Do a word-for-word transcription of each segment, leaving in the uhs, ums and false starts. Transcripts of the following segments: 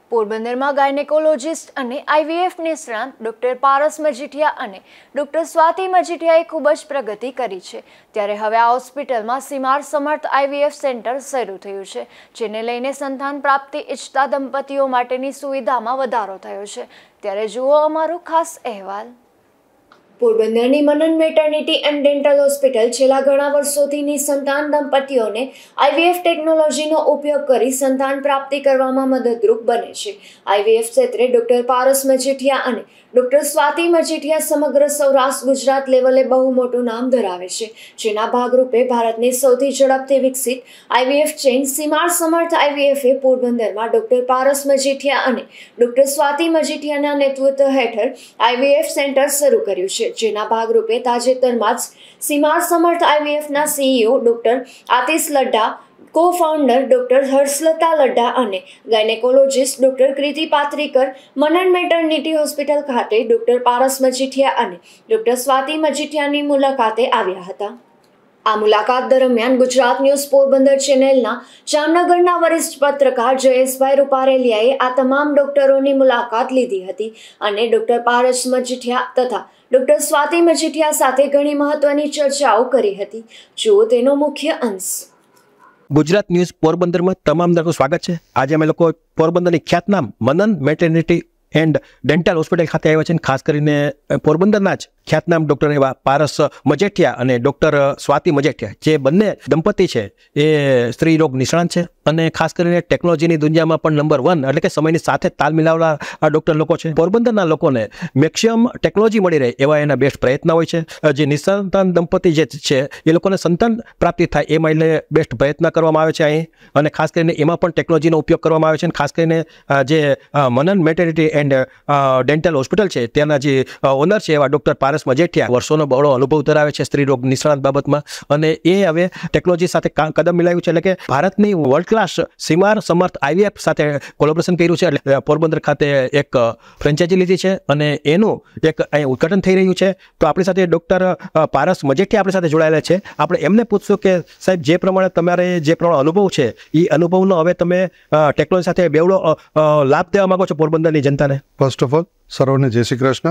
પોરબંદરમાં ગાયનેકોલોજિસ્ટ અને આઈવીએફ નિષ્ણાંત ડોક્ટર પારસ મજીઠિયા અને ડોક્ટર સ્વાતિ મજીઠિયાએ ખૂબ જ પ્રગતિ કરી છે। ત્યારે હવે આ હોસ્પિટલમાં સીમાર સમર્થ આઈવીએફ સેન્ટર શરૂ થયું છે, જેને લઈને સંતાન પ્રાપ્તિ ઈચ્છતા દંપતીઓ માટેની સુવિધામાં વધારો થયો છે। ત્યારે જુઓ અમારો ખાસ અહેવાલ। પોરબંદરની Manan maternity and dental hospital છેલ્લા ઘણા વર્ષોથી નિસંતાન દંપતીઓને આઈવીએફ ટેકનોલોજીનો ઉપયોગ કરી સંતાન પ્રાપ્તિ કરવામાં મદદરૂપ બને છે। આઈવીએફ ક્ષેત્રે ડોક્ટર પારસ મજીઠિયા અને ડોક્ટર સ્વાતિ મજીઠિયા સમગ્ર સૌરાષ્ટ્ર ગુજરાત લેવલે બહુ મોટું નામ ધરાવે છે, જેના ભાગરૂપે ભારતની સૌથી ઝડપથી વિકસિત આઈવીએફ ચેઇન સીમાર સમર્થ આઈવીએફે પોરબંદરમાં ડોક્ટર પારસ મજીઠિયા અને ડોક્ટર સ્વાતિ મજીઠિયાના નેતૃત્વ હેઠળ આઈવીએફ સેન્ટર શરૂ કર્યું છે, જેના ભાગરૂપે તાજેતરમાં જ સીમાર સમર્થ આઈવીએફના સીઈઓ ડોક્ટર આતિશ લડ્ડા, કો ફાઉન્ડર ડોક્ટર હર્ષલતા લડ્ડા અને gynaecologist doctor Kriti Patrikar Manan maternity hospital ખાતે ડોક્ટર પારસ મજીઠિયા અને ડોક્ટર સ્વાતિ મજીઠિયાની મુલાકાતે આવ્યા હતા। આ મુલાકાત દરમિયાન ગુજરાત ન્યૂઝ પોરબંદર ચેનલના જામનગરના વરિષ્ઠ પત્રકાર જયેશભાઈ રૂપારેલિયાએ આ તમામ ડોક્ટરોની મુલાકાત લીધી હતી અને ડોક્ટર પારસ મજીઠિયા તથા ડોક્ટર સ્વાતિ મજીઠિયા સાથે ઘણી મહત્વની ચર્ચાઓ કરી હતી। જુઓ તેનો મુખ્ય અંશ। ગુજરાત ન્યૂઝ પોરબંદરમાં તમામ દર્શકોનું સ્વાગત છે। આજે અમે લોકો પોરબંદરની ખ્યાતનામ Manan maternity and dental hospital ખાતે આવ્યા છે। ખાસ કરીને પોરબંદરના જ ખ્યાતનામ ડૉક્ટર એવા પારસ મજીઠિયા અને ડૉક્ટર સ્વાતિ મજીઠિયા, જે બંને દંપતી છે એ સ્ત્રી રોગ નિષ્ણાંત છે અને ખાસ કરીને ટેકનોલોજીની દુનિયામાં પણ નંબર વન એટલે કે સમયની સાથે તાલ મિલાવનાર આ ડૉક્ટર લોકો છે। પોરબંદરના લોકોને મેક્સિમમ ટેકનોલોજી મળી રહે એવા એના બેસ્ટ પ્રયત્ન હોય છે। જે નિસંતાન દંપતી જે છે એ લોકોને સંતાન પ્રાપ્તિ થાય એ માટે બેસ્ટ પ્રયત્ન કરવામાં આવે છે અહીં, અને ખાસ કરીને એમાં પણ ટેકનોલોજીનો ઉપયોગ કરવામાં આવે છે। ખાસ કરીને જે Manan maternity and dental hospital છે ત્યાંના જે ઓનર છે એવા ડૉક્ટર પારસ મજીઠિયા વર્ષોનો બહોળો અનુભવ ધરાવે છે સ્ત્રી રોગ નિષ્ણાંત બાબતમાં, અને એ હવે ટેકનોલોજી સાથે કદમ મિલાવ્યું છે, એટલે કે ભારતની વર્લ્ડ ક્લાસ સીમાર સમર્થ આઈવીએફ સાથે કોલેબોરેશન કર્યું છે। એટલે પોરબંદર ખાતે એક ફ્રેન્ચાઇઝી લીધી છે અને એનું એક અહીં ઉદ્ઘાટન થઈ રહ્યું છે। તો આપણી સાથે ડૉક્ટર પારસ મજીઠિયા આપણી સાથે જોડાયેલા છે। આપણે એમને પૂછશું કે સાહેબ, જે પ્રમાણે તમારે જે પ્રમાણે અનુભવ છે એ અનુભવનો હવે તમે ટેકનોલોજી સાથે બેવડો લાભ દેવા માંગો છો પોરબંદરની જનતાને? ફર્સ્ટ ઓફ ઓલ સર્વને જય શ્રી કૃષ્ણ।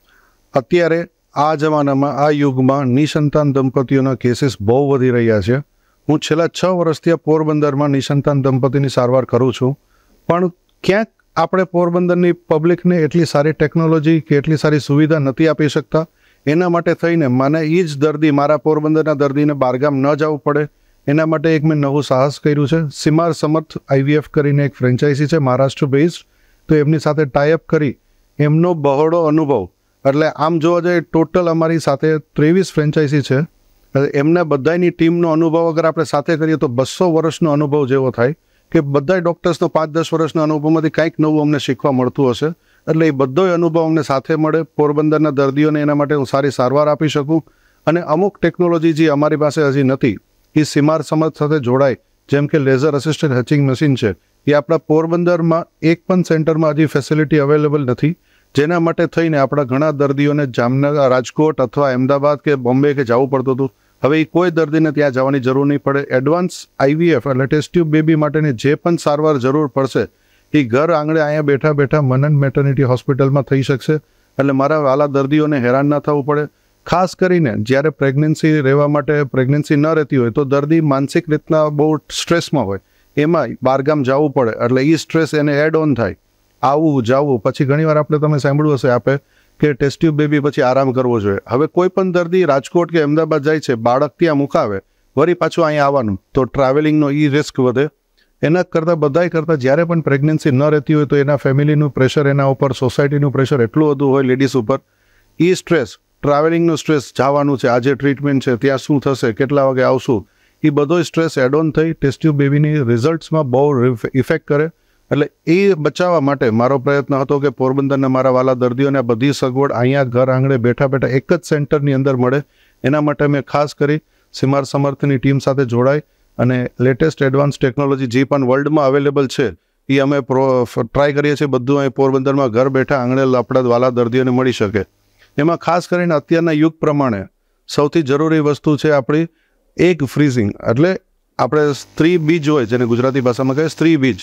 અત્યારે આ જમાનામાં આ યુગમાં નિસંતાન દંપતીઓના કેસીસ બહુ વધી રહ્યા છે। હું છેલ્લા છ વર્ષથી પોરબંદરમાં નિસંતાન દંપતીની સારવાર કરું છું, પણ ક્યાંક આપણે પોરબંદરની પબ્લિકને એટલી સારી ટેકનોલોજી કે એટલી સારી સુવિધા નથી આપી શકતા। એના માટે થઈને મને એ જ દર્દી, મારા પોરબંદરના દર્દીને બહારગામ ન જવું પડે એના માટે એક મેં નવું સાહસ કર્યું છે। સીમાર સમર્થ આઈવીએફ કરીને એક ફ્રેન્ચાઇઝી છે મહારાષ્ટ્ર બેઝડ, તો એમની સાથે ટાઈઅપ કરી એમનો બહોળો અનુભવ, એટલે આમ જોવા જઈએ ટોટલ અમારી સાથે ત્રેવીસ ફ્રેન્ચાઇઝી છે, એમના બધાની ટીમનો અનુભવ અગર આપણે સાથે કરીએ તો બસો વર્ષનો અનુભવ જેવો થાય કે બધા ડૉક્ટર્સનો પાંચ દસ વર્ષના અનુભવમાંથી કંઈક નવું અમને શીખવા મળતું હશે। એટલે એ બધો અનુભવ અમને સાથે મળે, પોરબંદરના દર્દીઓને એના માટે હું સારી સારવાર આપી શકું, અને અમુક ટેકનોલોજી જે અમારી પાસે હજી નથી એ સીમાર સમર્થ સાથે જોડાય, જેમ કે લેઝર અસિસ્ટેડ હેચિંગ મશીન છે, એ આપણા પોરબંદરમાં એક પણ સેન્ટરમાં હજી ફેસિલિટી અવેલેબલ નથી, જેના માટે થઈને આપણા ઘણા દર્દીઓને જામનગર, રાજકોટ અથવા અમદાવાદ કે બોમ્બે કે જવું પડતું હતું। હવે એ કોઈ દર્દીને ત્યાં જવાની જરૂર નહીં પડે। એડવાન્સ આઈવીએફ એટલે ટેસ્ટ ટ્યુબ બેબી માટેની જે પણ સારવાર જરૂર પડશે એ ઘર આંગણે અહીંયા બેઠા બેઠા મનન મેટર્નિટી હોસ્પિટલમાં થઈ શકશે। એટલે મારા વાલા દર્દીઓને હેરાન ના થવું પડે। ખાસ કરીને જ્યારે પ્રેગ્નન્સી રહેવા માટે પ્રેગ્નન્સી ન રહેતી હોય તો દર્દી માનસિક રીતના બહુ સ્ટ્રેસમાં હોય, એમાં બહારગામ જવું પડે, એટલે એ સ્ટ્રેસ એને એડ ઓન થાય, આવવું જવું। પછી ઘણીવાર આપણે તમે સાંભળ્યું હશે આપે કે ટેસ્ટ ટ્યુબ બેબી પછી આરામ કરવો જોઈએ। હવે કોઈ પણ દર્દી રાજકોટ કે અમદાવાદ જાય છે, બાળક ત્યાં મુકાવે, વળી પાછું અહીંયા આવવાનું, તો ટ્રાવેલિંગનો ઈ રિસ્ક વધે। એના કરતાં બધાય કરતાં જ્યારે પણ પ્રેગ્નન્સી ન રહેતી હોય તો એના ફેમિલીનું પ્રેશર, એના ઉપર સોસાયટીનું પ્રેશર એટલું બધું હોય લેડીઝ ઉપર, એ સ્ટ્રેસ, ટ્રાવેલિંગનું સ્ટ્રેસ, જવાનું છે, આજે ટ્રીટમેન્ટ છે, ત્યાં શું થશે, કેટલા વાગે આવશું, એ બધો સ્ટ્રેસ એડ ઓન થઈ ટેસ્ટ ટ્યુબ બેબીની રિઝલ્ટ્સમાં બહુ ઇફેક્ટ કરે। એટલે એ બચાવવા માટે મારો પ્રયત્ન હતો કે પોરબંદરના મારા વાલા દર્દીઓને આ બધી સગવડ અહીંયા ઘર આંગણે બેઠા બેઠા એક જ સેન્ટરની અંદર મળે। એના માટે મેં ખાસ કરી સીમાર સમર્થની ટીમ સાથે જોડાઈ અને લેટેસ્ટ એડવાન્સ ટેકનોલોજી જે પણ વર્લ્ડમાં અવેલેબલ છે એ અમે ટ્રાય કરીએ છીએ બધું અહીં પોરબંદરમાં ઘર બેઠા આંગણે આપણા વાલા દર્દીઓને મળી શકે। એમાં ખાસ કરીને અત્યારના યુગ પ્રમાણે સૌથી જરૂરી વસ્તુ છે આપણી એગ ફ્રીઝિંગ, એટલે આપણે સ્ત્રી બીજ હોય જેને ગુજરાતી ભાષામાં કહે સ્ત્રી બીજ,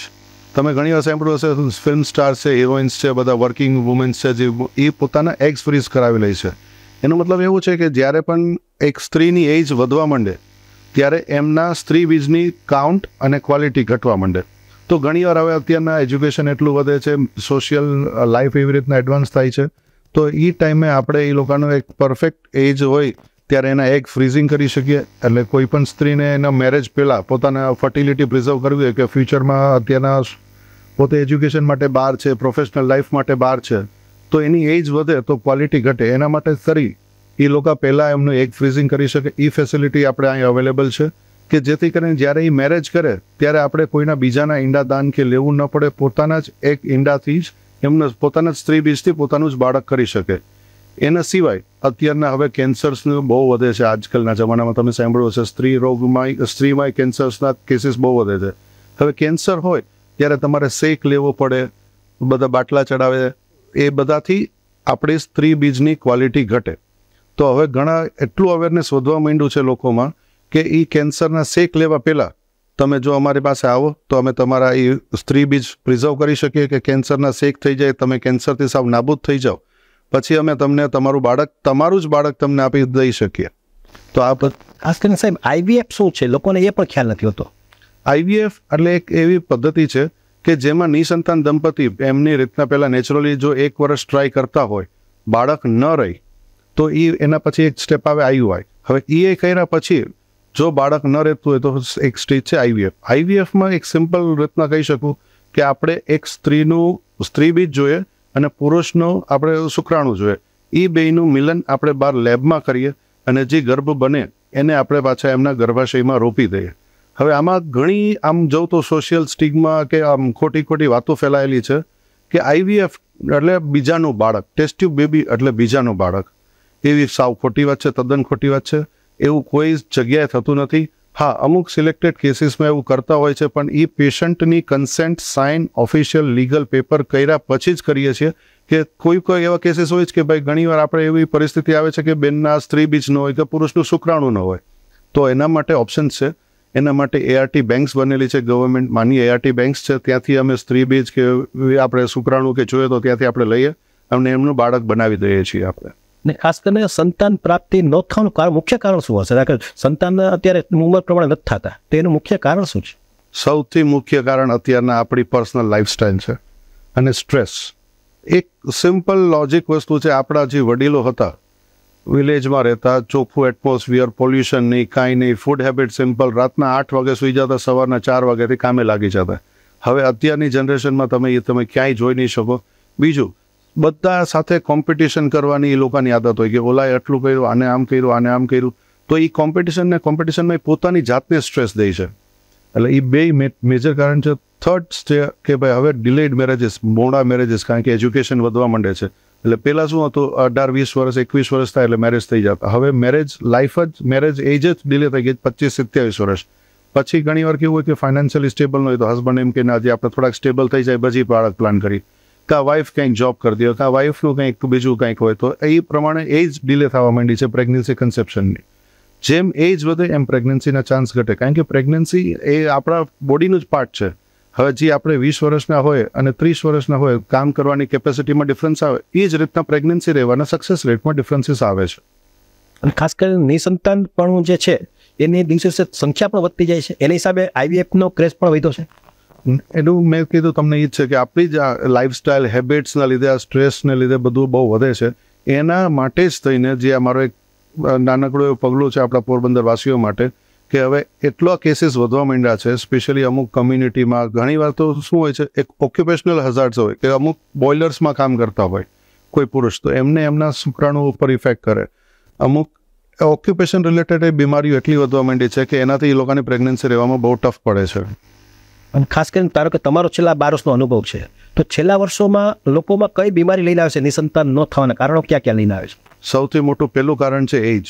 તમે ઘણી વાર સાંભળ્યું હશે ફિલ્મ સ્ટાર્સ છે, હિરોઈન્સ છે, બધા વર્કિંગ વુમેન્સ છે, જે એ પોતાના એગ્સ ફ્રીઝ કરાવી લે છે. એનો મતલબ એવું છે કે જ્યારે પણ એક સ્ત્રીની એજ વધવા માંડે ત્યારે એમના સ્ત્રી બીજની કાઉન્ટ અને ક્વોલિટી ઘટવા માંડે. તો ઘણીવાર હવે અત્યારના એજ્યુકેશન એટલું વધે છે, સોશિયલ લાઈફ એવી રીતના એડવાન્સ થાય છે, તો એ ટાઈમે આપણે એ લોકોનો એક પરફેક્ટ એજ હોય ત્યારે એના એગ ફ્રીઝિંગ કરી શકીએ. એટલે કોઈ પણ સ્ત્રીને એના મેરેજ પહેલાં પોતાના ફર્ટિલિટી પ્રિઝર્વ કરવી હોય કે ફ્યુચરમાં અત્યારના પોતે એજ્યુકેશન માટે બહાર છે, પ્રોફેશનલ લાઈફ માટે બહાર છે, તો એની એજ વધે તો ક્વોલિટી ઘટે. એના માટે સરી એ લોકો પહેલાં એમનું એગ ફ્રીઝિંગ કરી શકે. એ ફેસિલિટી આપણે અહીં અવેલેબલ છે કે જેથી કરીને જ્યારે એ મેરેજ કરે ત્યારે આપણે કોઈના બીજાના ઈંડા દાન કે લેવું ન પડે, પોતાના જ એક ઈંડાથી જ એમને પોતાના જ સ્ત્રી બીજથી પોતાનું જ બાળક કરી શકે. એના સિવાય અત્યારના હવે કેન્સર્સનું બહુ વધે છે. આજકાલના જમાનામાં તમે સાંભળ્યું હશે સ્ત્રી રોગમાં સ્ત્રીમાં કેન્સર્સના કેસીસ બહુ વધે છે. હવે કેન્સર હોય ત્યારે તમારે શેક લેવો પડે, બધા બાટલા ચડાવે, એ બધાથી આપણી સ્ત્રી બીજની ક્વોલિટી ઘટે. તો હવે ઘણા એટલું અવેરનેસ વધવા માંડ્યું છે લોકોમાં કે એ કેન્સરના શેક લેવા પહેલાં તમે જો અમારી પાસે આવો તો અમે તમારા એ સ્ત્રી બીજ પ્રિઝર્વ કરી શકીએ કે કેન્સરના શેક થઈ જાય, તમે કેન્સરથી સાવ નાબૂદ થઈ જાઓ, પછી અમે તમને તમારું બાળક તમારું જ બાળક તમને આપી દઈ શકીએ. તો આ ખાસ કરીને સાહેબ આઈવીએફ શું છે, લોકોને એ પણ ખ્યાલ નથી હોતો. આઈવીએફ એટલે એક એવી પદ્ધતિ છે કે જેમાં નિસંતાન દંપતી એમની રીતના પહેલાં નેચરલી જો એક વર્ષ ટ્રાય કરતા હોય, બાળક ન રહી તો એ એના પછી એક સ્ટેપ આવે આઈયુઆઈ. હવે એ કર્યા પછી જો બાળક ન રહેતું હોય તો એક સ્ટેજ છે આઈવીએફ. આઈવીએફમાં એક સિમ્પલ રીતના કહી શકું કે આપણે એક સ્ત્રીનું સ્ત્રી બીજ જોઈએ અને પુરુષનો આપણે શુક્રાણુ જોઈએ, એ બેયનું મિલન આપણે બહાર લેબમાં કરીએ અને જે ગર્ભ બને એને આપણે પાછા એમના ગર્ભાશયમાં રોપી દઈએ. હવે આમાં ઘણી આમ જોઉં તો સોશિયલ સ્ટિગ્મા કે આમ ખોટી ખોટી વાતો ફેલાયેલી છે કે આઈવીએફ એટલે બીજાનું બાળક, ટેસ્ટ ટ્યુબ બેબી એટલે બીજાનું બાળક. એવી સાવ ખોટી વાત છે, તદ્દન ખોટી વાત છે. એવું કોઈ જગ્યાએ થતું નથી. હા, અમુક સિલેક્ટેડ કેસીસમાં એવું કરતા હોય છે, પણ એ પેશન્ટની consent sign official legal paper કર્યા પછી જ કરીએ છીએ. કે કોઈ કોઈ એવા કેસીસ હોય છે કે ભાઈ ઘણીવાર આપણે એવી પરિસ્થિતિ આવે છે કે બેનના સ્ત્રી બીજ ન હોય કે પુરુષનું શુક્રાણુ ન હોય, તો એના માટે ઓપ્શન્સ છે. એના માટે એઆરટી બેંક્સ બનેલી છે, ગવર્મેન્ટ માની એઆરટી બેંક્સ છે, ત્યાંથી અમે સ્ત્રી બીજ કે આપણે શુક્રાણુ કે જોઈએ તો ત્યાંથી આપણે લઈએ અને એમનું બાળક બનાવી દઈએ છીએ આપણે. ને ખાસ કરીને સંતાન પ્રાપ્તિ ન થવાનું કારણ મુખ્ય કારણ શું હશે? કારણ કે સંતાન અત્યારે ઉંમર પ્રમાણે નથી થતા, તો એનું મુખ્ય કારણ શું છે? સૌથી મુખ્ય કારણ અત્યારના આપણી પર્સનલ લાઈફસ્ટાઈલ છે અને સ્ટ્રેસ. એક સિમ્પલ લોજિક વસ્તુ છે, આપણા જે વડીલો હતા વિલેજમાં રહેતા, ચોખ્ખું એટમોસ્ફિયર, પોલ્યુશન નહીં, કાંઈ નહીં, ફૂડ હેબિટ સિમ્પલ, રાતના આઠ વાગે સૂઈ જતા, સવારના ચાર વાગ્યાથી કામે લાગી જતા. હવે અત્યારની જનરેશનમાં તમે એ તમે ક્યાંય જોઈ નહીં શકો. બીજું, બધા સાથે કોમ્પિટિશન કરવાની એ લોકોની આદત હોય કે ઓલાએ આટલું કર્યું, આને આમ કર્યું, આને આમ કર્યું, તો એ કોમ્પિટિશનને કોમ્પિટિશનમાં પોતાની જાતને સ્ટ્રેસ દે છે. એટલે એ બે મેજર કારણ છે. થર્ડ છે કે ભાઈ હવે ડિલેડ મેરેજીસ, મોડા મેરેજીસ, કારણ કે એજ્યુકેશન વધવા માંડે છે. એટલે પહેલાં શું હતું, અઢાર વીસ વર્ષ એકવીસ વર્ષ થાય એટલે મેરેજ થઈ જતા. હવે મેરેજ લાઈફ જ મેરેજ એજ જ ડિલે થઈ ગઈ, પચીસ સત્યાવીસ વર્ષ પછી. ઘણી વાર કેવું હોય કે ફાઇનાન્શિયલી સ્ટેબલ ન હોય તો હસબન્ડ એમ કે ના, હજી આપણે થોડાક સ્ટેબલ થઈ જાય પછી બાળક પ્લાન કરી, કાં વાઈફ કંઈક જોબ કરતી હોય, કાં વાઈફનું કંઈક બીજું કંઈક હોય, તો એ પ્રમાણે એજ ડિલે થવા માંડી છે પ્રેગ્નન્સી કન્સેપ્શનની. જેમ એજ વધે એમ પ્રેગ્નન્સીના ચાન્સ ઘટે, કારણ કે પ્રેગ્નન્સી એ આપણા બોડીનું જ પાર્ટ છે. હવે જે આપણે વીસ વર્ષના હોય અને ત્રીસ વર્ષના હોય, કામ કરવાની કેપેસિટીમાં ડિફરન્સ આવે, એ જ રીતના પ્રેગ્નન્સી રહેવાના સક્સેસ રેટમાં ડિફરન્સીસ આવે છે. અને ખાસ કરીને નિસંતાનપણું જે છે એની દિવસે સંખ્યા પણ વધતી જાય છે, એના હિસાબે આઈવીએફનો ક્રેઝ પણ વધ્યો છે. એનું મેં કીધું તમને એ જ છે કે આપણી જ લાઈફસ્ટાઈલ હેબિટ્સના લીધે, આ સ્ટ્રેસને લીધે બધું બહુ વધે છે. એના માટે જ થઈને જે અમારો એક નાનકડું એવું પગલું છે આપણા પોરબંદર વાસીઓ માટે કે હવે એટલા કેસીસ વધવા માંડ્યા છે, સ્પેશિયલી અમુક કમ્યુનિટીમાં. ઘણી વાર તો શું હોય છે, એક ઓક્યુપેશનલ હઝાર્ડ્સ હોય કે અમુક બોઇલર્સમાં કામ કરતા હોય કોઈ પુરુષ, તો એમને એમના શુક્રાણુ ઉપર ઇફેક્ટ કરે. અમુક ઓક્યુપેશન રિલેટેડ બીમારીઓ એટલી વધવા માંડી છે કે એનાથી એ લોકોની પ્રેગ્નન્સી રહેવામાં બહુ ટફ પડે છે. અને ખાસ કરીને ધારો કે તમારો છેલ્લા બાર વર્ષનો અનુભવ છે, તો છેલ્લા વર્ષોમાં લોકોમાં કઈ બીમારી લઈને આવે છે? નિસંતાન ન થવાના કારણો ક્યાં ક્યાં લઈને આવે છે? સૌથી મોટું પહેલું કારણ છે એજ.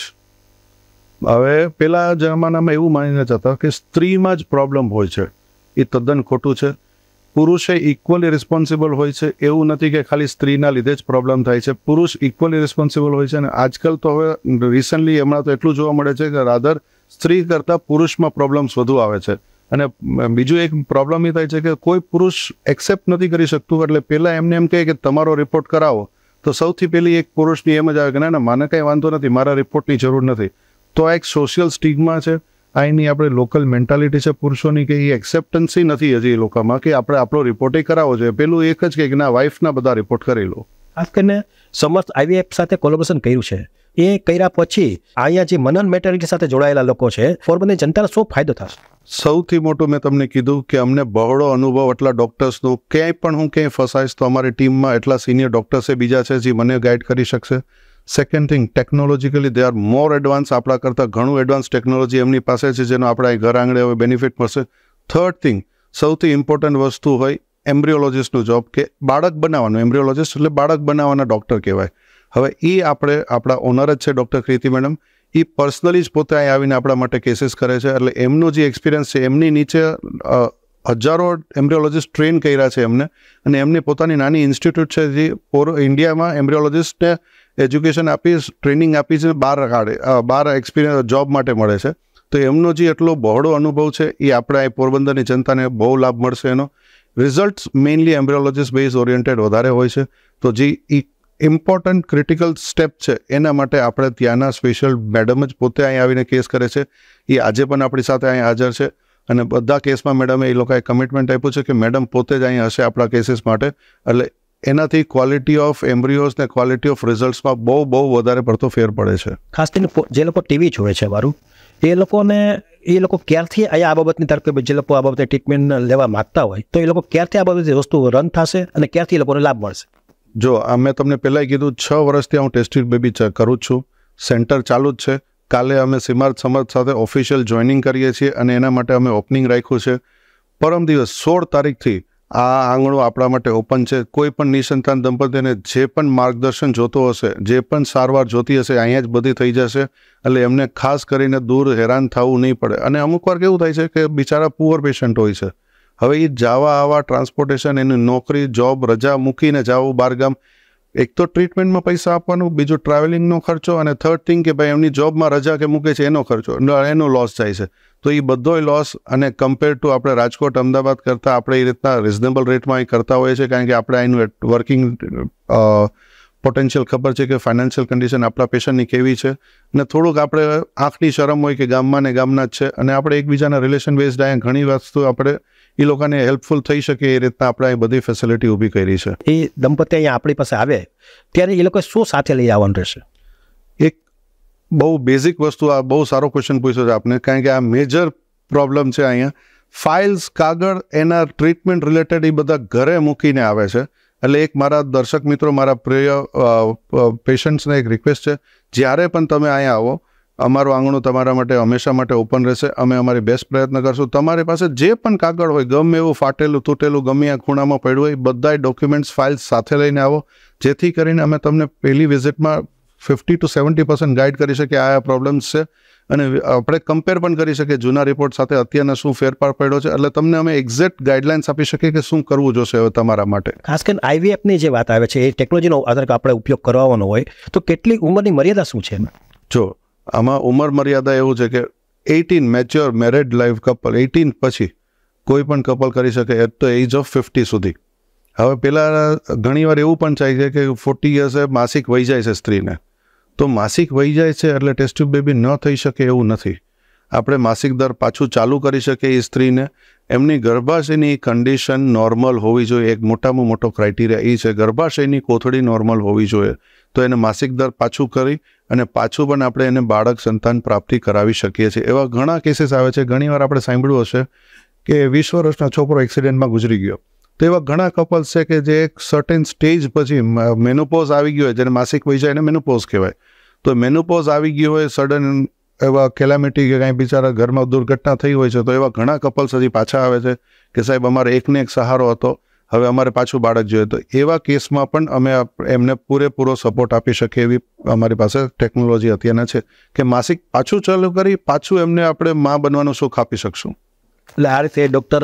હવે પેલા જમાનામાં એવું માનીને જતા કે સ્ત્રીમાં જ પ્રોબ્લેમ હોય છે, એ તદ્દન ખોટું છે. પુરુષે ઇક્વલી રિસ્પોન્સિબલ હોય છે, એવું નથી કે ખાલી સ્ત્રીના લીધે જ પ્રોબ્લેમ થાય છે. પુરુષ ઇક્વલી રિસ્પોન્સિબલ હોય છે. અને આજકાલ તો હવે રિસન્ટલી હમણાં તો એટલું જોવા મળે છે કે રાધર સ્ત્રી કરતાં પુરુષમાં પ્રોબ્લેમ્સ વધુ આવે છે. અને બીજું એક પ્રોબ્લેમ એ થાય છે કે કોઈ પુરુષ એક્સેપ્ટ નથી કરી શકતું, એટલે પહેલાં એમને એમ કહે કે તમારો રિપોર્ટ કરાવો, તો સૌથી પહેલી એક પુરુષની એમ જ આવે કે ના ના મને કંઈ વાંધો નથી, મારા રિપોર્ટની જરૂર નથી. તો આ એક સોશિયલ સ્ટિગ્મા છે, આ એની આપણે લોકલ મેન્ટાલિટી છે પુરુષોની કે એ એક્સેપ્ટન્સી નથી હજી એ લોકોમાં કે આપણે આપણો રિપોર્ટ કરાવવો જોઈએ. પેલું એક જ કે ના વાઇફના બધા રિપોર્ટ કરી લો. ખાસ કરીને સમર્થ આઈવીએફ સાથે કોલેબોરેશન કર્યું છે, એ કર્યા પછી અહીંયા જે મનન મેટર્નિટી સાથે જોડાયેલા લોકો છે, પોરબંદર જનતાને શું ફાયદો થશે? સૌથી મોટું મેં તમને કીધું કે અમને બહોળો અનુભવ એટલા ડૉક્ટર્સનો, ક્યાંય પણ હું ક્યાંય ફસાઈશ તો અમારી ટીમમાં એટલા સિનિયર ડૉક્ટર્સે બીજા છે જે મને ગાઈડ કરી શકશે. Second thing, technologically they are more advance, આપણા કરતાં ઘણું એડવાન્સ ટેકનોલોજી એમની પાસે છે જેનો આપણા ઘર આંગણે હવે બેનિફિટ મળશે. થર્ડ થિંગ, સૌથી ઇમ્પોર્ટન્ટ વસ્તુ હોય એમ્બ્રિયોલોજિસ્ટનું જોબ, કે બાળક બનાવવાનું. એમ્બ્રિયોલોજિસ્ટ એટલે બાળક બનાવવાના ડૉક્ટર કહેવાય. હવે એ આપણે આપણા ઓનર જ છે ડૉક્ટર કૃતિ મેડમ, એ પર્સનલી જ પોતે અહીં આવીને આપણા માટે કેસીસ કરે છે. એટલે એમનો જે એક્સપિરિયન્સ છે, એમની નીચે હજારો એમ્બ્રિયોલોજિસ્ટ ટ્રેન કર્યા છે એમને, અને એમની પોતાની નાની ઇન્સ્ટિટ્યૂટ છે જે પૂરો ઇન્ડિયામાં એમ્બ્રિયોલોજિસ્ટને એજ્યુકેશન આપી, ટ્રેનિંગ આપી છે, બહાર કાઢે બહાર એક્સપિરિયન્સ જોબ માટે મળે છે. તો એમનો જે એટલો બહોળો અનુભવ છે એ આપણે અહીં પોરબંદરની જનતાને બહુ લાભ મળશે. એનો results mainly embryologist base oriented વધારે હોય છે. તો જે એ ઇમ્પોર્ટન્ટ ક્રિટિકલ સ્ટેપ છે એના માટે આપણે ત્યાંના સ્પેશિયલ મેડમ જ પોતે અહીં આવીને કેસ કરે છે. એ આજે પણ આપણી સાથે અહીં હાજર છે, અને બધા કેસમાં મેડમે એ લોકોએ કમિટમેન્ટ આપ્યું છે કે મેડમ પોતે જ અહીં હશે આપણા કેસીસ માટે. એટલે એનાથી ક્વોલિટી ઓફ એમ્બ્રિયોઝ ને ક્વોલિટી ઓફ રિઝલ્ટ્સમાં બહુ બહુ વધારે પડતો ફેર પડે છે. ખાસ કરીને જે લોકો ટીવી જોવે છે મારું, એ લોકોને એ લોકો ક્યારથી અહીંયા આ બાબતની તાર કે જે લોકો આ બાબતે ટ્રીટમેન્ટ લેવા માગતા હોય તો એ લોકો ક્યારથી આ બાબતે વસ્તુ રન થશે અને ક્યારથી એ લોકોને લાભ મળશે? જો આ મેં તમને પહેલાં કીધું, છ વર્ષથી હું ટેસ્ટેડ બેબી કરું જ છું. સેન્ટર ચાલુ જ છે. કાલે અમે સિમાર્થ સમર્થ સાથે ઓફિશિયલ જોઈનિંગ કરીએ છીએ અને એના માટે અમે ઓપનિંગ રાખ્યું છે. પરમ દિવસ સોળ તારીખથી આ આંગણું આપણા માટે ઓપન છે. કોઈ પણ નિસંતાન દંપતીને જે પણ માર્ગદર્શન જોતો હશે, જે પણ સારવાર જોતી હશે, અહીંયા જ બધી થઈ જશે. એટલે એમને ખાસ કરીને દૂર હેરાન થવું નહીં પડે. અને અમુક વાર કેવું થાય છે કે બિચારા પુઅર પેશન્ટ હોય છે, હવે એ જવા આવવા, ટ્રાન્સપોર્ટેશન, એની નોકરી, જોબ, રજા મૂકીને જવું બહારગામ, એક તો ટ્રીટમેન્ટમાં પૈસા આપવાનું, બીજું ટ્રાવેલિંગનો ખર્ચો, અને થર્ડ થિંગ કે ભાઈ એમની જોબમાં રજા કે મૂકે છે એનો ખર્ચો, એનો લોસ જાય છે. તો એ બધોય લોસ, અને કમ્પેર ટુ આપણે રાજકોટ, અમદાવાદ કરતાં આપણે એ રીતના રિઝનેબલ રેટમાં એ કરતા હોઈએ છીએ, કારણ કે આપણે એનું વર્કિંગ પોટેન્શિયલ ખબર છે કે ફાઇનાન્શિયલ કન્ડિશન આપણા પેશન્ટની કેવી છે. અને થોડુંક આપણે આંખની શરમ હોય કે ગામમાં ને ગામના જ છે, અને આપણે એકબીજાના રિલેશન બેઝડ અહીંયા ઘણી વસ્તુ આપણે એ લોકોને હેલ્પફુલ થઈ શકે એ રીતના આપણે અહીં બધી ફેસિલિટી ઊભી કરી છે. એ દંપતી અહીંયા આપણી પાસે આવે ત્યારે એ લોકો શું સાથે લઈ આવવાનું રહેશે? એક બહુ બેઝિક વસ્તુ, આ બહુ સારો ક્વેશ્ચન પૂછ્યો છે આપને, કારણ કે આ મેજર પ્રોબ્લેમ છે અહીંયા. ફાઇલ્સ, કાગળ, એના ટ્રીટમેન્ટ રિલેટેડ એ બધા ઘરે મૂકીને આવે છે. એટલે એક મારા દર્શક મિત્રો, મારા પ્રિય પેશન્ટ્સને એક રિક્વેસ્ટ છે, જ્યારે પણ તમે અહીંયા આવો, અમારું આંગણું તમારા માટે હંમેશા માટે ઓપન રહેશે. અમે અમારી બેસ્ટ પ્રયત્ન કરશું. તમારી પાસે જે પણ કાગળ હોય, ગમે એવું ફાટેલું, તૂટેલું, ગમે આ ખૂણામાં પડ્યું હોય, બધા ડોક્યુમેન્ટ્સ, ફાઇલ્સ સાથે લઈને આવો, જેથી કરીને અમે તમને પહેલી વિઝિટમાં fifty to seventy percent guide કરી શકીએ આ પ્રોબ્લેમ્સ છે, અને આપણે કમ્પેર પણ કરી શકીએ જૂના રિપોર્ટ સાથે અત્યારના શું ફેરફાર પડ્યો છે. એટલે તમને અમે એક્ઝેક્ટ ગાઈડલાઇન્સ આપી શકીએ કે શું કરવું જોશે હવે તમારા માટે. ખાસ કરીને આઈવીએફની જે વાત આવે છે, એ ટેકનોલોજીનો આધાર આપણે ઉપયોગ કરવાનો હોય તો કેટલી ઉંમરની મર્યાદા શું છે? જો આમાં ઉંમર મર્યાદા એવું છે કે eighteen mature married life couple, eighteen પછી કોઈ પણ કપલ કરી શકે at the age of fifty સુધી. હવે પહેલાં ઘણીવાર એવું પણ થાય છે કે ફોર્ટી યર્સે માસિક વહી જાય છે સ્ત્રીને, તો માસિક વહી જાય છે એટલે ટેસ્ટ ટ્યુબ બેબી ન થઈ શકે એવું નથી. આપણે માસિક દર પાછું ચાલુ કરી શકીએ એ સ્ત્રીને. એમની ગર્ભાશયની કન્ડિશન નોર્મલ હોવી જોઈએ. એક મોટામાં મોટો ક્રાઇટેરિયા એ છે, ગર્ભાશયની કોથળી નોર્મલ હોવી જોઈએ. તો એને માસિક દર પાછું કરી અને પાછું પણ આપણે એને બાળક સંતાન પ્રાપ્તિ કરાવી શકીએ છીએ. એવા ઘણા કેસીસ આવે છે. ઘણીવાર આપણે સાંભળ્યું હશે કે વીસ વર્ષના છોકરો એક્સિડન્ટમાં ગુજરી ગયો. તો એવા ઘણા કપલ્સ છે કે જે એક સર્ટેન સ્ટેજ પછી મેનોપોઝ આવી ગયો હોય, જેને માસિક વહી જાય એને મેનોપોઝ કહેવાય. તો મેનોપોઝ આવી ગયો હોય, સડન એવા કેલામિટી કે કાંઈ બિચારા ઘરમાં દુર્ઘટના થઈ હોય છે, તો એવા ઘણા કપલ્સ હજી પાછા આવે છે કે સાહેબ અમારે એકને એક સહારો હતો, હવે અમારે પાછું બાળક જોઈએ. તો એવા કેસમાં પણ અમે એમને પૂરેપૂરો સપોર્ટ આપી શકીએ એવી અમારી પાસે ટેકનોલોજી અત્યારના છે કે માસિક પાછું ચાલુ કરી પાછું એમને આપણે માં બનવાનું સુખ આપી શકશું. એટલે આ રીતે ડૉક્ટર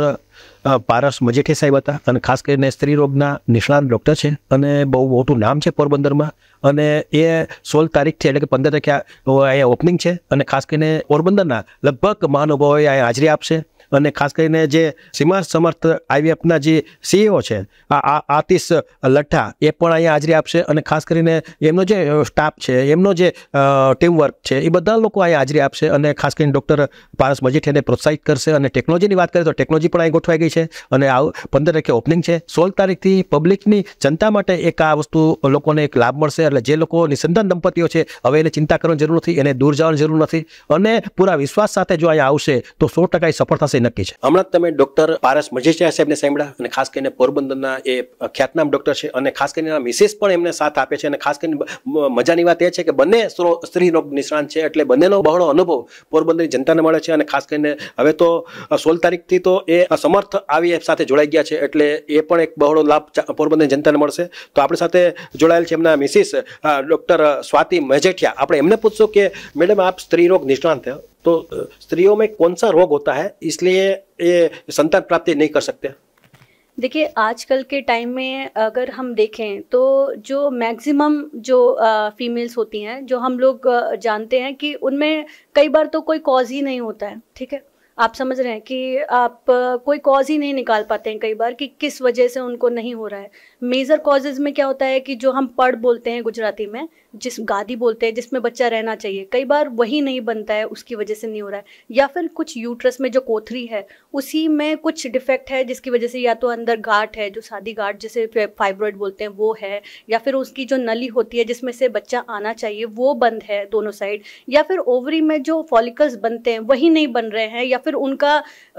પારસ મજીઠિયા સાહેબ હતા, અને ખાસ કરીને સ્ત્રી રોગના નિષ્ણાત ડૉક્ટર છે, અને બહુ મોટું નામ છે પોરબંદરમાં. અને એ સોળ તારીખથી એટલે કે પંદર તારીખે અહીંયા ઓપનિંગ છે, અને ખાસ કરીને પોરબંદરના લગભગ મહાનુભાવોએ અહીંયા હાજરી આપશે. અને ખાસ કરીને જે સીમા સમર્થ આઈવીએફના જે સીઈઓ છે આ આ આતિશ લઠ્ઠા એ પણ અહીંયા હાજરી આપશે અને ખાસ કરીને એમનો જે સ્ટાફ છે એમનો જે ટીમવર્ક છે એ બધા લોકો અહીંયા હાજરી આપશે અને ખાસ કરીને ડૉક્ટર પારસ મજીઠિયાને પ્રોત્સાહિત કરશે. અને ટેકનોલોજીની વાત કરીએ તો ટેકનોલોજી પણ અહીં ગોઠવાઈ ગઈ છે અને આ પંદર તારીખે ઓપનિંગ છે. સોળ તારીખથી પબ્લિકની જનતા માટે એક આ વસ્તુ લોકોને એક લાભ મળશે. એટલે જે લોકો નિસંતાન દંપતીઓ છે હવે એને ચિંતા કરવાની જરૂર નથી, એને દૂર જવાની જરૂર નથી અને પૂરા વિશ્વાસ સાથે જો અહીંયા આવશે તો સો ટકા સફળ થશે નક્કી છે. હમણાં તમે ડૉક્ટર પારસ મજીઠિયા સાહેબને સાંભળ્યા અને ખાસ કરીને પોરબંદરના એ ખ્યાતનામ ડૉક્ટર છે અને ખાસ કરીને એના મિસેસ પણ એમને સાથ આપે છે અને ખાસ કરીને મજાની વાત એ છે કે બંને સ્ત્રી રોગ નિષ્ણાંત છે એટલે બંનેનો બહોળો અનુભવ પોરબંદરની જનતાને મળે છે. અને ખાસ કરીને હવે તો સોળ તારીખથી તો એ સમર્થ આઈવીએફ સાથે જોડાઈ ગયા છે એટલે એ પણ એક બહોળો લાભ પોરબંદરની જનતાને મળશે. તો આપણી સાથે જોડાયેલ છે એમના મિસિસ ડૉક્ટર સ્વાતિ મજીઠિયા. આપણે એમને પૂછશું કે મેડમ આપ स्त्री रोग निष्णांत है तो स्त्रियों में कौन सा रोग होता है इसलिए ये संतान प्राप्ति नहीं कर सकते? देखिए आजकल के टाइम में अगर हम देखें तो जो मैक्सिमम जो फीमेल्स होती हैं जो हम लोग जानते हैं कि उनमें कई बार तो कोई कॉज ही नहीं होता है. ठीक है, आप समझ रहे हैं कि आप कोई कॉज ही नहीं निकाल पाते हैं कई बार कि किस वजह से उनको नहीं हो रहा है. मेजर कॉजेज़ में क्या होता है कि जो हम पड़ बोलते हैं गुजराती में, जिस गादी बोलते हैं जिसमें बच्चा रहना चाहिए, कई बार वही नहीं बनता है, उसकी वजह से नहीं हो रहा है. या फिर कुछ यूट्रस में जो कोथरी है उसी में कुछ डिफेक्ट है जिसकी वजह से या तो अंदर गांठ है, जो सादी गांठ जिसे फाइब्रॉइड बोलते हैं वो है, या फिर उसकी जो नली होती है जिसमें से बच्चा आना चाहिए वो बंद है दोनों साइड, या फिर ओवरी में जो फॉलिकल्स बनते हैं वही नहीं बन रहे हैं, या फिर उनका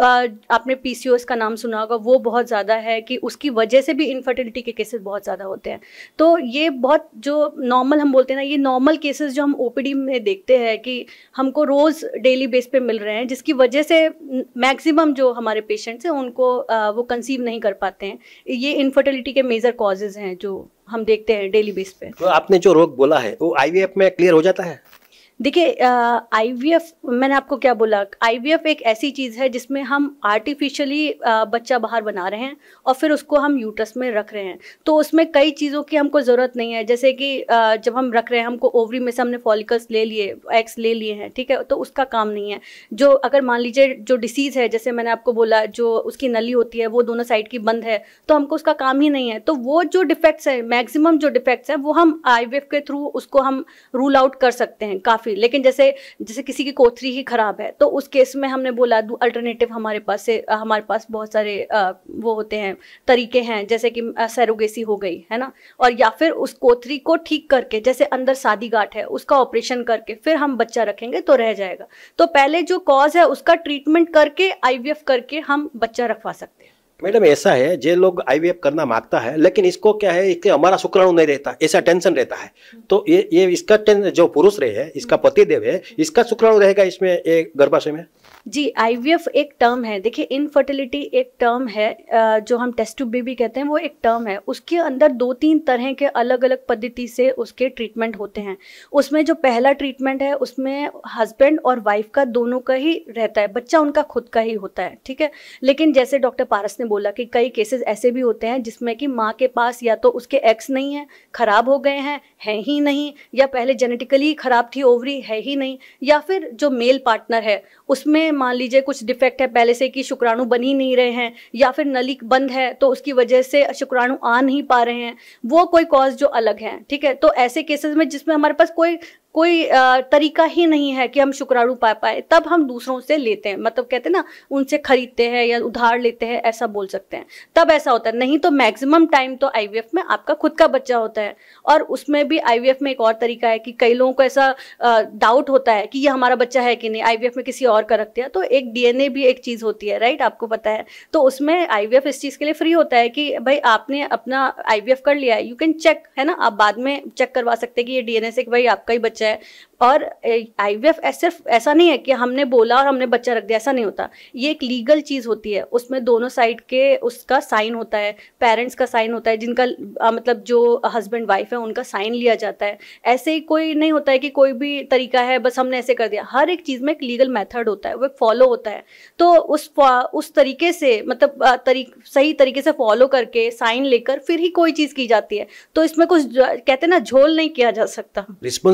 आपने पीसीओएस का नाम सुना होगा वो बहुत ज़्यादा है कि उसकी वजह से भी इनफर्टिलिटी के केसेस बहुत ज़्यादा होते हैं. तो ये बहुत जो नॉर्मल हम बोलते हैं ना, ये नॉर्मल केसेस जो हम ओपीडी में देखते हैं कि हमको रोज़ डेली बेस पे मिल रहे हैं, जिसकी वजह से मैक्सिमम जो हमारे पेशेंट्स हैं उनको वो कंसीव नहीं कर पाते हैं. ये इनफर्टिलिटी के मेजर कॉजेज़ हैं जो हम देखते हैं डेली बेस पे. तो आपने जो रोग बोला है वो आईवीएफ में क्लियर हो जाता है? देखिए आईवीएफ मैंने आपको क्या बोला, आईवीएफ एक ऐसी चीज़ है जिसमें हम आर्टिफिशियली बच्चा बाहर बना रहे हैं और फिर उसको हम यूट्रस में रख रहे हैं. तो उसमें कई चीज़ों की हमको ज़रूरत नहीं है, जैसे कि जब हम रख रहे हैं हमको ओवरी में से हमने फॉलिकल्स ले लिए, एग्स ले लिए हैं, ठीक है, तो उसका काम नहीं है. जो अगर मान लीजिए जो डिसीज़ है, जैसे मैंने आपको बोला जो उसकी नली होती है वो दोनों साइड की बंद है, तो हमको उसका काम ही नहीं है. तो वो जो डिफेक्ट्स है, मैक्सिमम जो डिफेक्ट्स हैं वो हम आईवीएफ के थ्रू उसको हम रूल आउट कर सकते हैं काफ़ी. लेकिन जैसे जैसे किसी की कोथरी ही खराब है तो उस केस में हमने बोला अल्टरनेटिव हमारे पास से हमारे पास बहुत सारे आ, वो होते हैं तरीके हैं, जैसे कि सैरोगेसी हो गई है ना, और या फिर उस कोथरी को ठीक करके जैसे अंदर सादी गांठ है उसका ऑपरेशन करके फिर हम बच्चा रखेंगे तो रह जाएगा. तो पहले जो कॉज है उसका ट्रीटमेंट करके आईवीएफ करके हम बच्चा रखवा सकते हैं. मैडम ऐसा है जो लोग आईवीएफ करना मांगता है लेकिन इसको क्या है कि हमारा शुक्राणु नहीं रहता, ऐसा टेंशन रहता है, तो ये ये इसका टेंशन जो पुरुष रहे है इसका पतिदेव है इसका शुक्राणु रहेगा इसमें एक गर्भाशय में? जी, आईवीएफ एक टर्म है. देखिए इनफर्टिलिटी एक टर्म है जो हम टेस्ट ट्यूब बेबी कहते हैं, वो एक टर्म है. उसके अंदर दो तीन तरह के अलग अलग पद्धति से उसके ट्रीटमेंट होते हैं. उसमें जो पहला ट्रीटमेंट है उसमें हस्बैंड और वाइफ का दोनों का ही रहता है, बच्चा उनका खुद का ही होता है, ठीक है. लेकिन जैसे डॉक्टर पारस ने बोला कि कई केसेस ऐसे भी होते हैं जिसमें कि माँ के पास या तो उसके एग्स नहीं है, खराब हो गए हैं, हैं ही नहीं, या पहले जेनेटिकली खराब थी ओवरी, है ही नहीं, या फिर जो मेल पार्टनर है उसमें मान लीजिए कुछ डिफेक्ट है पहले से कि शुक्राणु बन ही नहीं रहे हैं, या फिर नली बंद है तो उसकी वजह से शुक्राणु आ नहीं पा रहे हैं, वो कोई कॉज जो अलग है, ठीक है. तो ऐसे केसेस में जिसमें हमारे पास कोई कोई तरीका ही नहीं है कि हम शुक्राणु पा पाए, तब हम दूसरों से लेते हैं, मतलब कहते हैं ना उनसे खरीदते हैं या उधार लेते हैं, ऐसा बोल सकते हैं, तब ऐसा होता है. नहीं तो मैक्सिमम टाइम तो आईवीएफ में आपका खुद का बच्चा होता है. और उसमें भी आईवीएफ में एक और तरीका है कि कई लोगों को ऐसा डाउट होता है कि ये हमारा बच्चा है कि नहीं, आईवीएफ में किसी और का रखते हैं, तो एक डीएनए भी एक चीज़ होती है, राइट, आपको पता है. तो उसमें आईवीएफ इस चीज़ के लिए फ्री होता है कि भाई आपने अपना आईवीएफ कर लिया है, यू कैन चेक, है ना, आप बाद में चेक करवा सकते हैं कि ये डीएनए से कि भाई आपका ही बच्चा है. और आईवीएफ सिर्फ ऐसा नहीं है कि हमने बोला और हमने बच्चा रख दिया, ऐसा नहीं होता. ये एक लीगल चीज़ होती है, उसमें दोनों साइड के उसका साइन होता है, पेरेंट्स का साइन होता है, जिनका आ, मतलब जो हस्बैंड वाइफ है उनका साइन लिया जाता है. ऐसे ही कोई नहीं होता है कि कोई भी तरीका है बस हमने ऐसे कर दिया. हर एक चीज़ में एक लीगल मेथड होता है, वो फॉलो होता है. तो उस उस तरीके से मतलब तरीक सही तरीके से फॉलो करके साइन लेकर फिर ही कोई चीज़ की जाती है. तो इसमें कुछ कहते हैं ना झोल नहीं किया जा सकता. रिस्पॉन्सिबल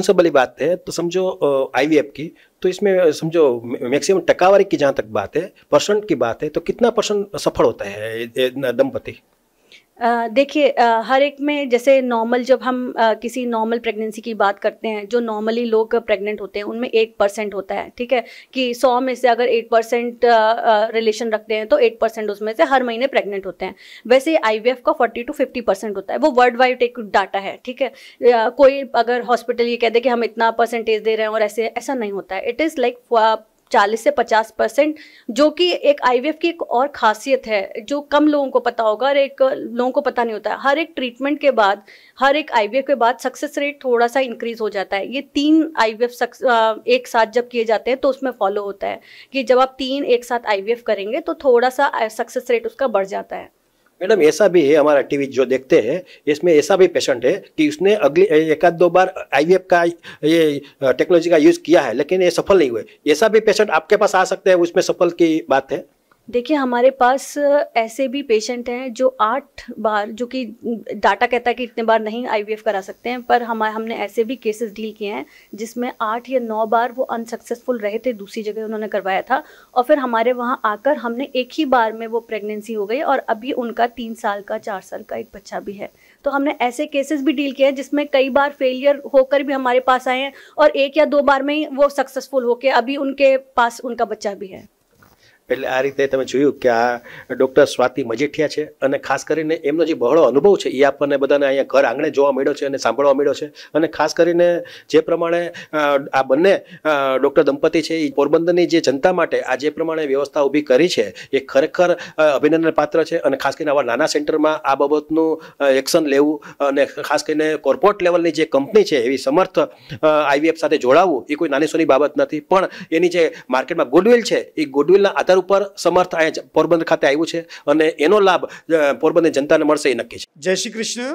बात है तो समझो आईवीएफ की, तो इसमें समझो मैक्सिमम टकावारी की जहाँ तक बात है, परसेंट की बात है, तो कितना परसेंट सफल होता है ये दंपति? अ, देखिए, अ, हर एक में जैसे नॉर्मल जब हम अ, किसी नॉर्मल प्रेगनेंसी की बात करते हैं, जो नॉर्मली लोग प्रेग्नेंट होते हैं उनमें एट परसेंट होता है, ठीक है, कि सौ में से अगर एट परसेंट रिलेशन रखते हैं तो एट परसेंट उसमें से हर महीने प्रेग्नेंट होते हैं। वैसे आईवीएफ का फोर्टी टू फिफ्टी परसेंट होता है, वो वर्ल्ड वाइड एक डाटा है, ठीक है। अ, कोई अगर हॉस्पिटल ये कह दे कि हम इतना परसेंटेज दे रहे हैं और ऐसे, ऐसा नहीं होता है। इट इज़ लाइक चालीस से पचास परसेंट, जो कि एक आईवीएफ की एक और खासियत है जो कम लोगों को पता होगा और एक लोगों को पता नहीं होता है। हर एक ट्रीटमेंट के बाद, हर एक आईवीएफ के बाद सक्सेस रेट थोड़ा सा इंक्रीज हो जाता है। ये तीन आईवीएफ एक साथ जब किए जाते हैं तो उसमें फॉलो होता है कि जब आप तीन एक साथ आईवीएफ करेंगे तो थोड़ा सा सक्सेस रेट उसका बढ़ जाता है। मैडम ऐसा भी है, हमारा टीवी जो देखते हैं इसमें ऐसा भी पेशेंट है कि उसने अगली एक आध दो बार आईवीएफ का ये टेक्नोलॉजी का यूज किया है लेकिन ये सफल नहीं हुए, ऐसा भी पेशेंट आपके पास आ सकते हैं, उसमें सफल की बात है? देखिए, हमारे पास ऐसे भी पेशेंट हैं जो आठ बार, जो कि डाटा कहता है कि इतने बार नहीं आईवीएफ करा सकते हैं, पर हम हमने ऐसे भी केसेस डील किए हैं जिसमें आठ या नौ बार वो अनसक्सेसफुल रहे थे, दूसरी जगह उन्होंने करवाया था और फिर हमारे वहाँ आकर हमने एक ही बार में वो प्रेगनेंसी हो गई और अभी उनका तीन साल का चार साल का एक बच्चा भी है। तो हमने ऐसे केसेस भी डील किए हैं जिसमें कई बार फेलियर होकर भी हमारे पास आए हैं और एक या दो बार में ही वो सक्सेसफुल होकर अभी उनके पास उनका बच्चा भी है। એટલે આ રીતે તમે જોયું કે આ ડૉક્ટર સ્વાતિ મજીઠિયા છે અને ખાસ કરીને એમનો જે બહોળો અનુભવ છે એ આપણને બધાને અહીંયા ઘર આંગણે જોવા મળ્યો છે અને સાંભળવા મળ્યો છે। અને ખાસ કરીને જે પ્રમાણે આ બંને ડૉક્ટર દંપતી છે એ પોરબંદરની જે જનતા માટે આ જે પ્રમાણે વ્યવસ્થા ઊભી કરી છે એ ખરેખર અભિનંદન પાત્ર છે। અને ખાસ કરીને આવા નાના સેન્ટરમાં આ બાબતનું એક્શન લેવું અને ખાસ કરીને કોર્પોરેટ લેવલની જે કંપની છે એવી સમર્થ આઈવીએફ સાથે જોડાવવું એ કોઈ નાની સોની બાબત નથી, પણ એની જે માર્કેટમાં ગુડવિલ છે એ ગુડવિલના આધાર ઉપર સમર્થ અહીંયા પોરબંદર ખાતે આવ્યું છે અને એનો લાભ પોરબંદર जनता મળશે એ નક્કી છે। जय श्री कृष्ण।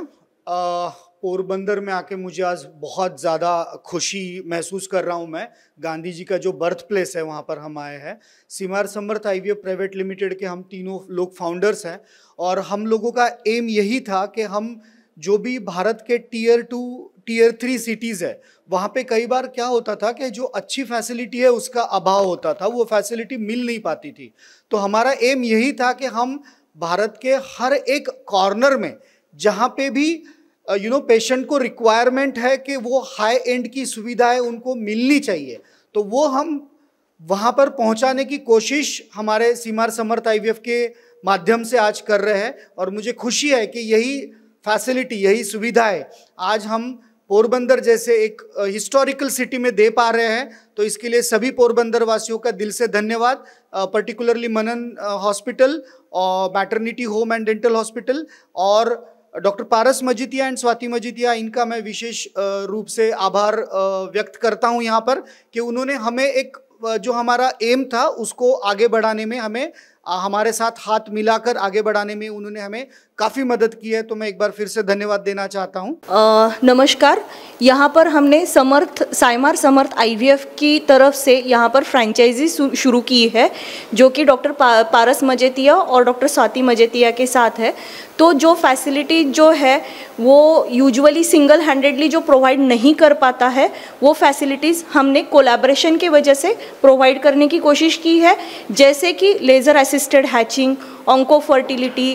पोरबंदर में आके मुझे आज बहुत ज़्यादा खुशी महसूस कर रहा हूँ मैं। गांधी जी का जो बर्थ प्लेस है वहाँ पर हम आए हैं। सीमार समर्थ आईवीएफ प्राइवेट लिमिटेड के हम तीनों लोग फाउंडर्स हैं और हम लोगों का एम यही था कि हम जो भी भारत के tier two tier three cities है वहाँ पे कई बार क्या होता था कि जो अच्छी फैसिलिटी है उसका अभाव होता था, वो फैसिलिटी मिल नहीं पाती थी। तो हमारा एम यही था कि हम भारत के हर एक कॉर्नर में जहाँ पे भी यू नो पेशेंट को रिक्वायरमेंट है कि वो हाई एंड की सुविधाएं उनको मिलनी चाहिए, तो वो हम वहाँ पर पहुँचाने की कोशिश हमारे सीमार समर्थ आईवीएफ के माध्यम से आज कर रहे हैं। और मुझे खुशी है कि यही फैसिलिटी, यही सुविधाएं आज हम पोरबंदर जैसे एक हिस्टोरिकल सिटी में दे पा रहे हैं। तो इसके लिए सभी पोरबंदर वासियों का दिल से धन्यवाद। पर्टिकुलरली मनन हॉस्पिटल और maternity home and dental hospital और डॉक्टर पारस मजीठिया एंड स्वाति मजीठिया, इनका मैं विशेष रूप से आभार व्यक्त करता हूं यहाँ पर कि उन्होंने हमें एक जो हमारा एम था उसको आगे बढ़ाने में, हमें हमारे साथ हाथ मिलाकर आगे बढ़ाने में उन्होंने हमें काफ़ी मदद की है। तो मैं एक बार फिर से धन्यवाद देना चाहता हूँ। नमस्कार, यहाँ पर हमने समर्थ साइमार समर्थ आईवीएफ की तरफ से यहाँ पर फ्रेंचाइजी शुरू की है जो कि डॉक्टर पा, पारस मजीठिया और डॉक्टर स्वाति मजीठिया के साथ है। तो जो फैसिलिटी जो है वो यूजुअली सिंगल हैंडेडली जो प्रोवाइड नहीं कर पाता है वो फैसिलिटीज़ हमने कोलैबोरेशन की वजह से प्रोवाइड करने की कोशिश की है, जैसे कि laser assisted hatching, onco fertility,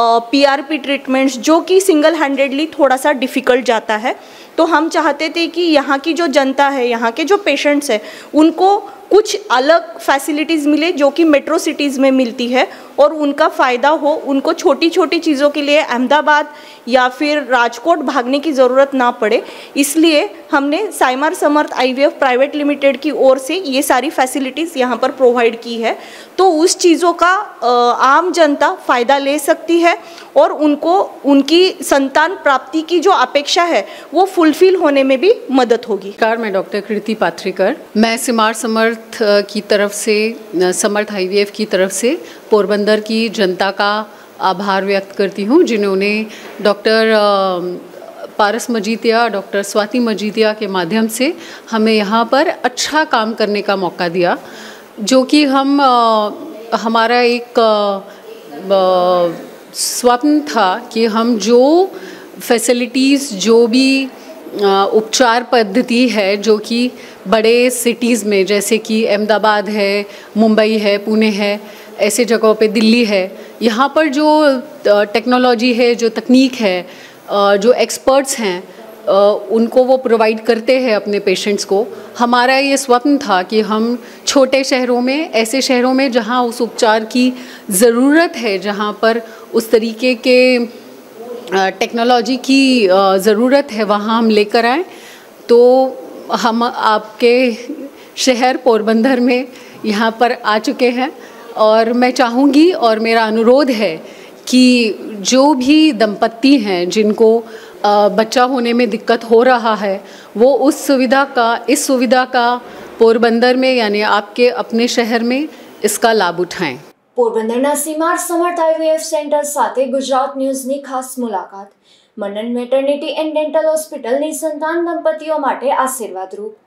PRP treatments, जो कि सिंगल हैंडेडली थोड़ा सा डिफ़िकल्ट जाता है। तो हम चाहते थे कि यहाँ की जो जनता है, यहाँ के जो पेशेंट्स हैं, उनको कुछ अलग फैसिलिटीज़ मिले जो कि मेट्रो सिटीज़ में मिलती है और उनका फ़ायदा हो, उनको छोटी छोटी चीज़ों के लिए अहमदाबाद या फिर राजकोट भागने की ज़रूरत ना पड़े। इसलिए हमने Saimar Samarth IVF private limited की ओर से ये सारी फैसिलिटीज़ यहाँ पर प्रोवाइड की है, तो उस चीज़ों का आम जनता फ़ायदा ले सकती है और उनको उनकी संतान प्राप्ति की जो अपेक्षा है वो फुलफिल होने में भी मदद होगी। नमस्कार, मैं डॉक्टर कृति पात्रीकर। मैं सिमार समर्थ की तरफ से, समर्थ आईवीएफ की तरफ से पोरबंदर की जनता का आभार व्यक्त करती हूँ जिन्होंने डॉक्टर पारस मजीठिया, डॉक्टर स्वाति मजीठिया के माध्यम से हमें यहाँ पर अच्छा काम करने का मौका दिया, जो कि हम हमारा एक स्वप्न था कि हम जो फैसिलिटीज़, जो भी उपचार पद्धति है जो कि बड़े सिटीज़ में जैसे कि अहमदाबाद है, मुंबई है, पुणे है, ऐसे जगहों पे दिल्ली है, यहाँ पर जो टेक्नोलॉजी है, जो तकनीक है, जो एक्सपर्ट्स हैं, उनको वो प्रोवाइड करते हैं अपने पेशेंट्स को। हमारा ये स्वप्न था कि हम छोटे शहरों में, ऐसे शहरों में जहाँ उस उपचार की ज़रूरत है, जहाँ पर उस तरीके के टेक्नोलॉजी की ज़रूरत है, वहाँ हम लेकर आएँ। तो हम आपके शहर पोरबंदर में यहाँ पर आ चुके हैं और मैं चाहूँगी और मेरा अनुरोध है कि जो भी दंपत्ति हैं जिनको बच्चा होने में दिक्कत हो रहा है, वो उस सुविधा का इस सुविधा का पोरबंदर में यानी आपके अपने शहर में इसका लाभ उठाएं। પોરબંદરના સીમાર સમર્થ આઈવીએફ સેન્ટર સાથે ગુજરાત ન્યૂઝની ખાસ મુલાકાત. Manan maternity and dental hospital નિસંતાન દંપતીઓ માટે આશીર્વાદરૂપ.